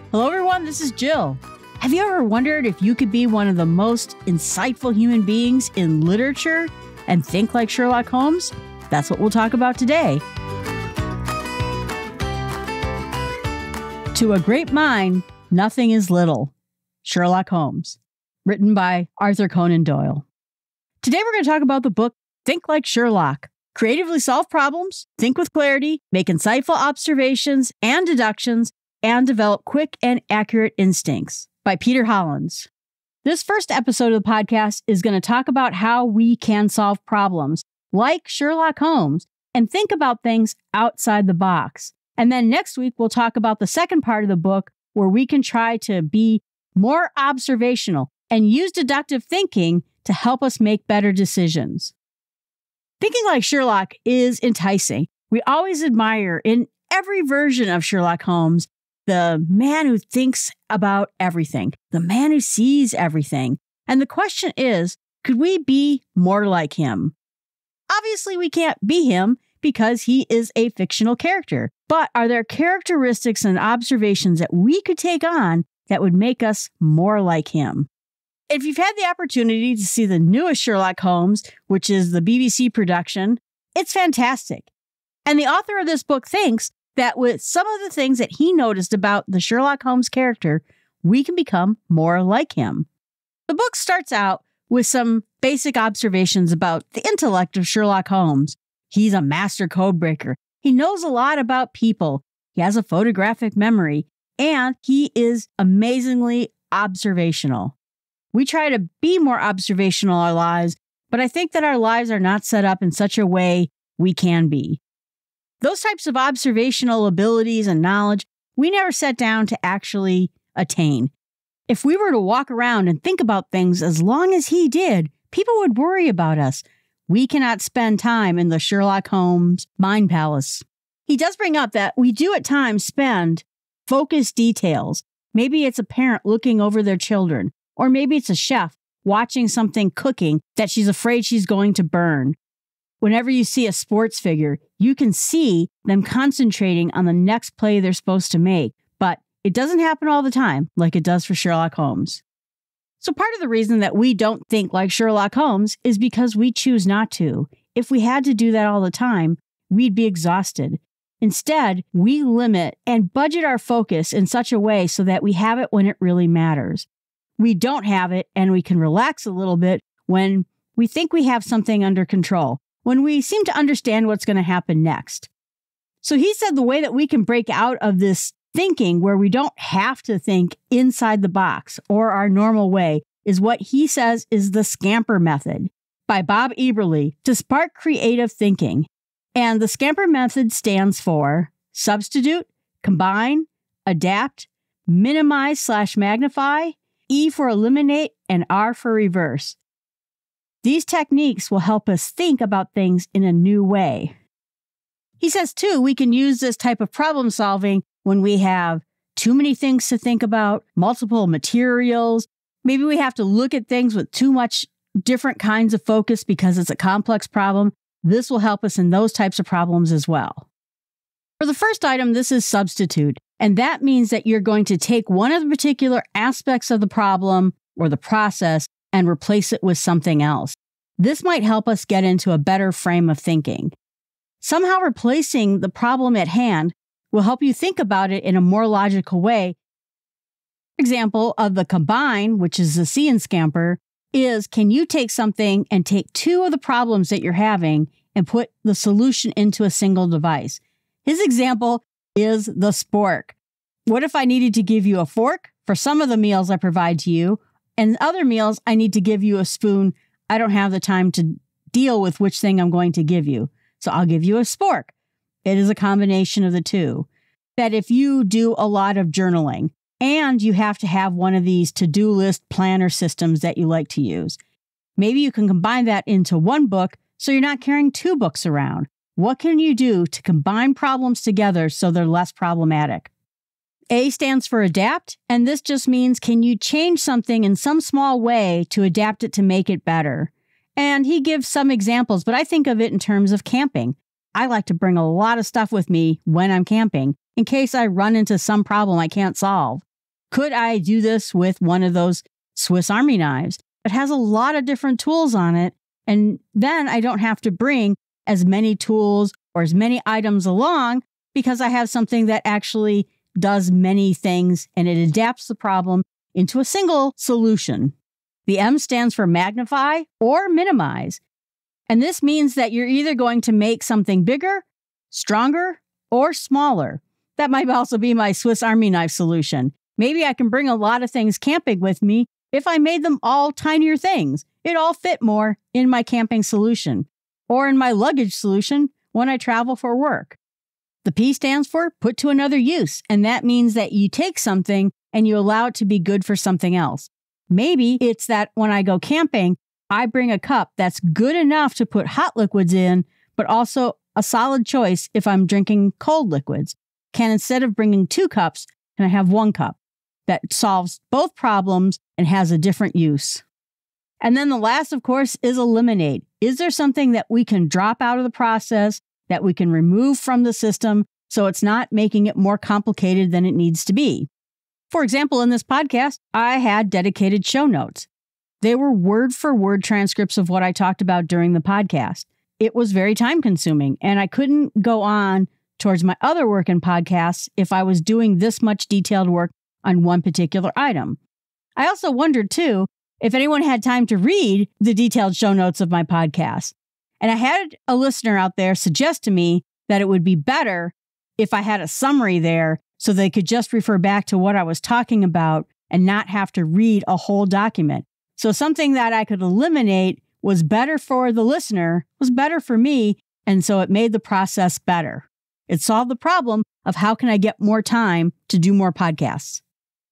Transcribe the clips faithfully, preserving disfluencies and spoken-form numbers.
Hello, everyone. This is Jill. Have you ever wondered if you could be one of the most insightful human beings in literature and think like Sherlock Holmes? That's what we'll talk about today. To a great mind, nothing is little. Sherlock Holmes, written by Arthur Conan Doyle. Today we're going to talk about the book Think Like Sherlock. Creatively solve problems, think with clarity, make insightful observations and deductions, and develop quick and accurate instincts by Peter Hollins. This first episode of the podcast is going to talk about how we can solve problems like Sherlock Holmes and think about things outside the box. And then next week, we'll talk about the second part of the book where we can try to be more observational and use deductive thinking to help us make better decisions. Thinking like Sherlock is enticing. We always admire in every version of Sherlock Holmes the man who thinks about everything, the man who sees everything. And the question is, could we be more like him? Obviously, we can't be him because he is a fictional character. But are there characteristics and observations that we could take on that would make us more like him? If you've had the opportunity to see the newest Sherlock Holmes, which is the B B C production, it's fantastic. And the author of this book thinks that with some of the things that he noticed about the Sherlock Holmes character, we can become more like him. The book starts out with some basic observations about the intellect of Sherlock Holmes. He's a master codebreaker. He knows a lot about people. He has a photographic memory, and he is amazingly observational. We try to be more observational in our lives, but I think that our lives are not set up in such a way we can be. Those types of observational abilities and knowledge, we never set down to actually attain. If we were to walk around and think about things as long as he did, people would worry about us. We cannot spend time in the Sherlock Holmes mind palace. He does bring up that we do at times spend focused details. Maybe it's a parent looking over their children, or maybe it's a chef watching something cooking that she's afraid she's going to burn. Whenever you see a sports figure, you can see them concentrating on the next play they're supposed to make, but it doesn't happen all the time like it does for Sherlock Holmes. So part of the reason that we don't think like Sherlock Holmes is because we choose not to. If we had to do that all the time, we'd be exhausted. Instead, we limit and budget our focus in such a way so that we have it when it really matters. We don't have it, and we can relax a little bit when we think we have something under control, when we seem to understand what's going to happen next. So he said the way that we can break out of this thinking where we don't have to think inside the box or our normal way is what he says is the SCAMPER method by Bob Eberle to spark creative thinking. And the SCAMPER method stands for substitute, combine, adapt, minimize slash magnify, E for eliminate, and R for reverse. These techniques will help us think about things in a new way. He says, too, we can use this type of problem solving when we have too many things to think about, multiple materials. Maybe we have to look at things with too much different kinds of focus because it's a complex problem. This will help us in those types of problems as well. For the first item, this is substitute. And that means that you're going to take one of the particular aspects of the problem or the process and replace it with something else. This might help us get into a better frame of thinking. Somehow replacing the problem at hand will help you think about it in a more logical way. Example of the combine, which is the C in SCAMPER, is can you take something and take two of the problems that you're having and put the solution into a single device? His example is the spork. What if I needed to give you a fork for some of the meals I provide to you, and other meals I need to give you a spoon? I don't have the time to deal with which thing I'm going to give you, so I'll give you a spork. It is a combination of the two. That if you do a lot of journaling and you have to have one of these to-do list planner systems that you like to use, maybe you can combine that into one book so you're not carrying two books around. What can you do to combine problems together so they're less problematic? A stands for adapt, and this just means can you change something in some small way to adapt it to make it better? And he gives some examples, but I think of it in terms of camping. I like to bring a lot of stuff with me when I'm camping in case I run into some problem I can't solve. Could I do this with one of those Swiss Army knives? It has a lot of different tools on it, and then I don't have to bring as many tools or as many items along because I have something that actually does many things and it adapts the problem into a single solution. The M stands for magnify or minimize. And this means that you're either going to make something bigger, stronger, or smaller. That might also be my Swiss Army knife solution. Maybe I can bring a lot of things camping with me if I made them all tinier things. It all fit more in my camping solution or in my luggage solution when I travel for work. The P stands for put to another use, and that means that you take something and you allow it to be good for something else. Maybe it's that when I go camping, I bring a cup that's good enough to put hot liquids in, but also a solid choice if I'm drinking cold liquids. Can instead of bringing two cups, can I have one cup that solves both problems and has a different use? And then the last, of course, is eliminate. Is there something that we can drop out of the process, that we can remove from the system so it's not making it more complicated than it needs to be? For example, in this podcast, I had dedicated show notes. They were word-for-word transcripts of what I talked about during the podcast. It was very time-consuming, and I couldn't go on towards my other work in podcasts if I was doing this much detailed work on one particular item. I also wondered, too, if anyone had time to read the detailed show notes of my podcast. And I had a listener out there suggest to me that it would be better if I had a summary there so they could just refer back to what I was talking about and not have to read a whole document. So something that I could eliminate was better for the listener, was better for me, and so it made the process better. It solved the problem of how can I get more time to do more podcasts.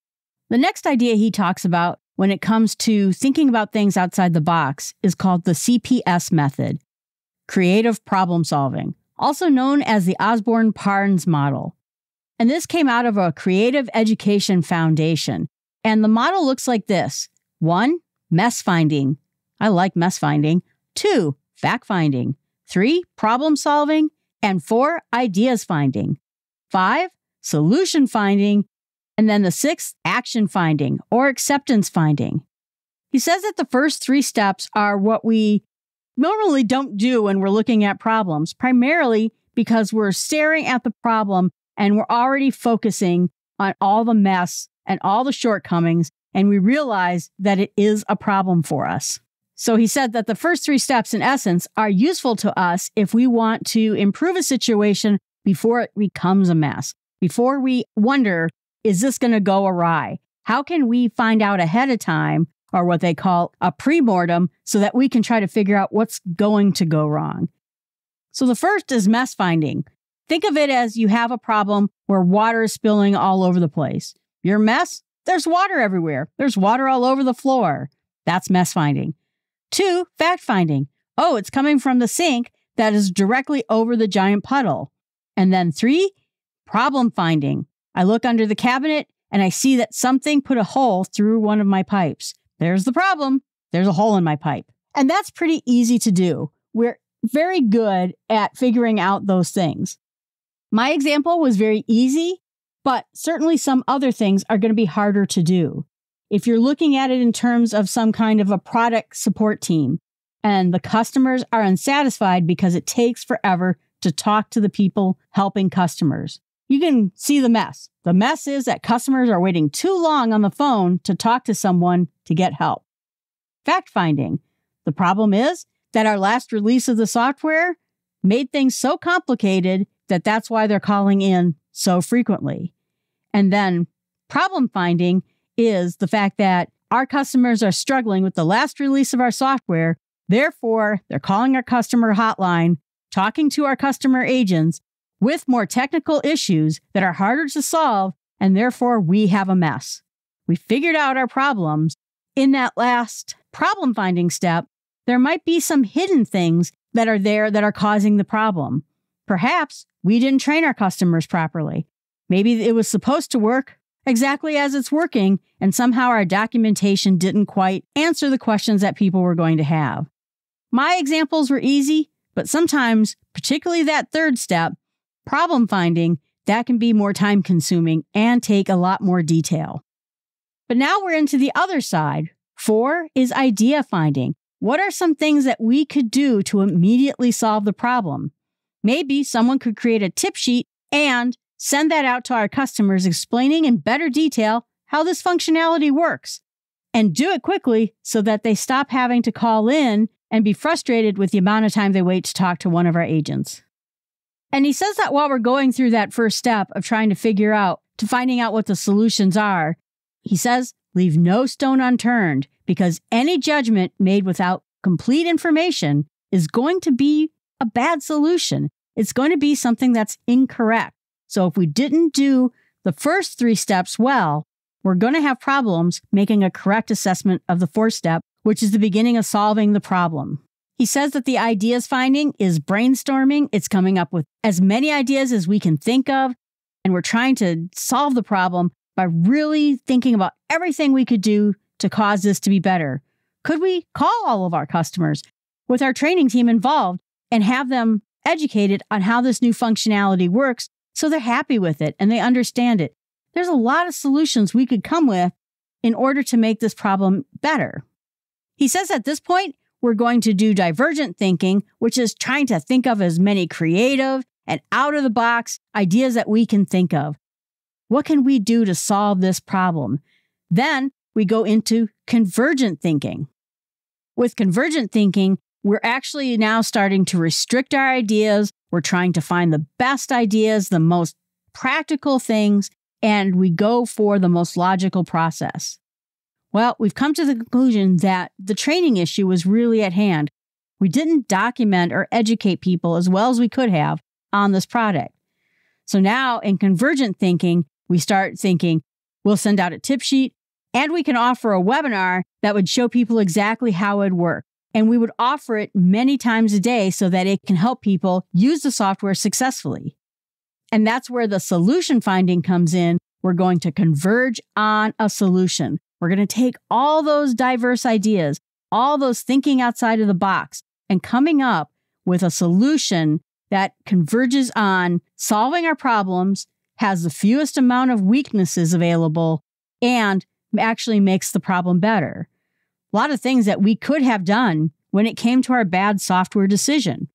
The next idea he talks about when it comes to thinking about things outside the box is called the C P S method, creative problem solving, also known as the Osborne-Parnes model. And this came out of a creative education foundation. And the model looks like this. One, mess finding. I like mess finding. Two, fact finding. Three, problem solving. And four, ideas finding. Five, solution finding. And then the sixth, action finding or acceptance finding. He says that the first three steps are what we normally don't do when we're looking at problems, primarily because we're staring at the problem and we're already focusing on all the mess and all the shortcomings, and we realize that it is a problem for us. So he said that the first three steps, in essence, are useful to us if we want to improve a situation before it becomes a mess, before we wonder, is this going to go awry? How can we find out ahead of time, or what they call a pre-mortem, so that we can try to figure out what's going to go wrong? So the first is mess finding. Think of it as you have a problem where water is spilling all over the place. Your mess? There's water everywhere. There's water all over the floor. That's mess finding. Two, fact finding. Oh, it's coming from the sink that is directly over the giant puddle. And then three, problem finding. I look under the cabinet and I see that something put a hole through one of my pipes. There's the problem. There's a hole in my pipe. And that's pretty easy to do. We're very good at figuring out those things. My example was very easy, but certainly some other things are going to be harder to do. If you're looking at it in terms of some kind of a product support team and the customers are unsatisfied because it takes forever to talk to the people helping customers, you can see the mess. The mess is that customers are waiting too long on the phone to talk to someone to get help. Fact finding. The problem is that our last release of the software made things so complicated that that's why they're calling in so frequently. And then problem finding is the fact that our customers are struggling with the last release of our software. Therefore, they're calling our customer hotline, talking to our customer agents with more technical issues that are harder to solve, and therefore we have a mess. We figured out our problems. In that last problem finding step, there might be some hidden things that are there that are causing the problem. Perhaps we didn't train our customers properly. Maybe it was supposed to work exactly as it's working, and somehow our documentation didn't quite answer the questions that people were going to have. My examples were easy, but sometimes, particularly that third step, problem finding, that can be more time consuming and take a lot more detail. But now we're into the other side. Four is idea finding. What are some things that we could do to immediately solve the problem? Maybe someone could create a tip sheet and send that out to our customers explaining in better detail how this functionality works. And do it quickly so that they stop having to call in and be frustrated with the amount of time they wait to talk to one of our agents. And he says that while we're going through that first step of trying to figure out, to finding out what the solutions are, he says, leave no stone unturned, because any judgment made without complete information is going to be a bad solution. It's going to be something that's incorrect. So if we didn't do the first three steps well, we're going to have problems making a correct assessment of the fourth step, which is the beginning of solving the problem. He says that the ideas finding is brainstorming. It's coming up with as many ideas as we can think of, and we're trying to solve the problem by really thinking about everything we could do to cause this to be better. Could we call all of our customers with our training team involved and have them educated on how this new functionality works so they're happy with it and they understand it? There's a lot of solutions we could come with in order to make this problem better. He says at this point, we're going to do divergent thinking, which is trying to think of as many creative and out-of-the-box ideas that we can think of. What can we do to solve this problem? Then we go into convergent thinking. With convergent thinking, we're actually now starting to restrict our ideas. We're trying to find the best ideas, the most practical things, and we go for the most logical process. Well, we've come to the conclusion that the training issue was really at hand. We didn't document or educate people as well as we could have on this product. So now in convergent thinking, we start thinking, we'll send out a tip sheet and we can offer a webinar that would show people exactly how it works. And we would offer it many times a day so that it can help people use the software successfully. And that's where the solution finding comes in. We're going to converge on a solution. We're going to take all those diverse ideas, all those thinking outside of the box, and coming up with a solution that converges on solving our problems, has the fewest amount of weaknesses available, and actually makes the problem better. A lot of things that we could have done when it came to our bad software decision.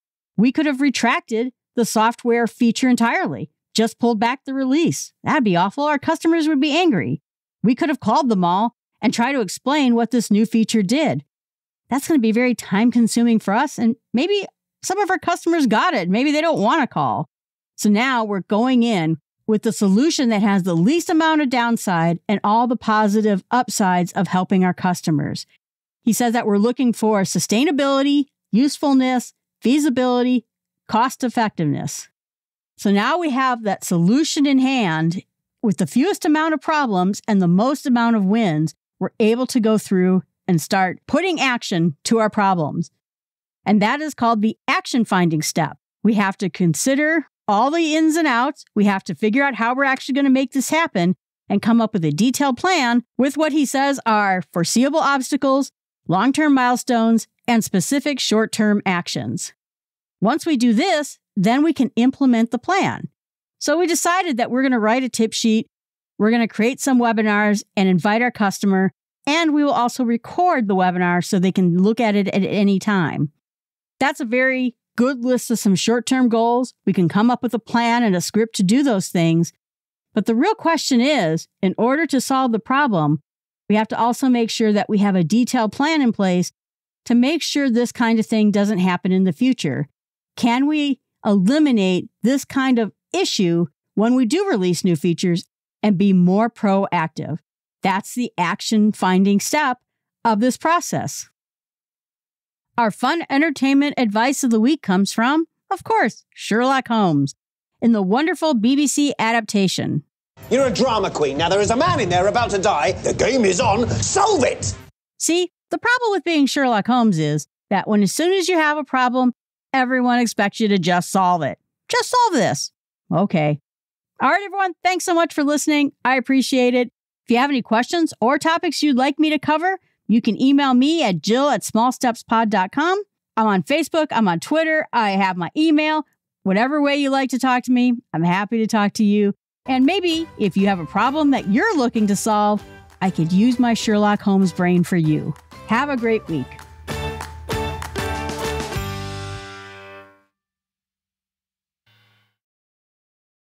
We could have retracted the software feature entirely, just pulled back the release. That'd be awful. Our customers would be angry. We could have called them all and tried to explain what this new feature did. That's going to be very time-consuming for us, and maybe some of our customers got it. Maybe they don't want to call. So now we're going in with the solution that has the least amount of downside and all the positive upsides of helping our customers. He says that we're looking for sustainability, usefulness, feasibility, cost effectiveness. So now we have that solution in hand with the fewest amount of problems and the most amount of wins. We're able to go through and start putting action to our problems. And that is called the action finding step. We have to consider all the ins and outs. We have to figure out how we're actually going to make this happen and come up with a detailed plan with what he says are foreseeable obstacles, long-term milestones, and specific short-term actions. Once we do this, then we can implement the plan. So we decided that we're going to write a tip sheet, we're going to create some webinars and invite our customer, and we will also record the webinar so they can look at it at any time. That's a very good list of some short-term goals. We can come up with a plan and a script to do those things. But the real question is, in order to solve the problem, we have to also make sure that we have a detailed plan in place to make sure this kind of thing doesn't happen in the future. Can we eliminate this kind of issue when we do release new features and be more proactive? That's the action finding step of this process. Our fun entertainment advice of the week comes from, of course, Sherlock Holmes in the wonderful B B C adaptation. You're a drama queen. Now there is a man in there about to die. The game is on. Solve it! See, the problem with being Sherlock Holmes is that when as soon as you have a problem, everyone expects you to just solve it. Just solve this. Okay. All right, everyone. Thanks so much for listening. I appreciate it. If you have any questions or topics you'd like me to cover, you can email me at jill at small steps pod dot com. I'm on Facebook. I'm on Twitter. I have my email. Whatever way you like to talk to me, I'm happy to talk to you. And maybe if you have a problem that you're looking to solve, I could use my Sherlock Holmes brain for you. Have a great week.